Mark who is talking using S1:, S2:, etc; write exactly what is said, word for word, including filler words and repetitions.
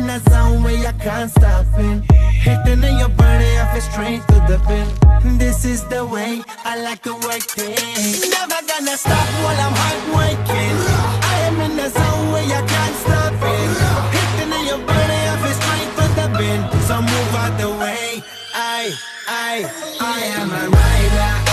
S1: the zone where you can't stop it. Hitting in your body, I feel straight to the pin. This is the way I like to work it. Never gonna stop while I'm hard working. I am in the zone where you can't stop it. Hitting in your body, I feel straight to the pin. So move out the way. I, I, I am a rider.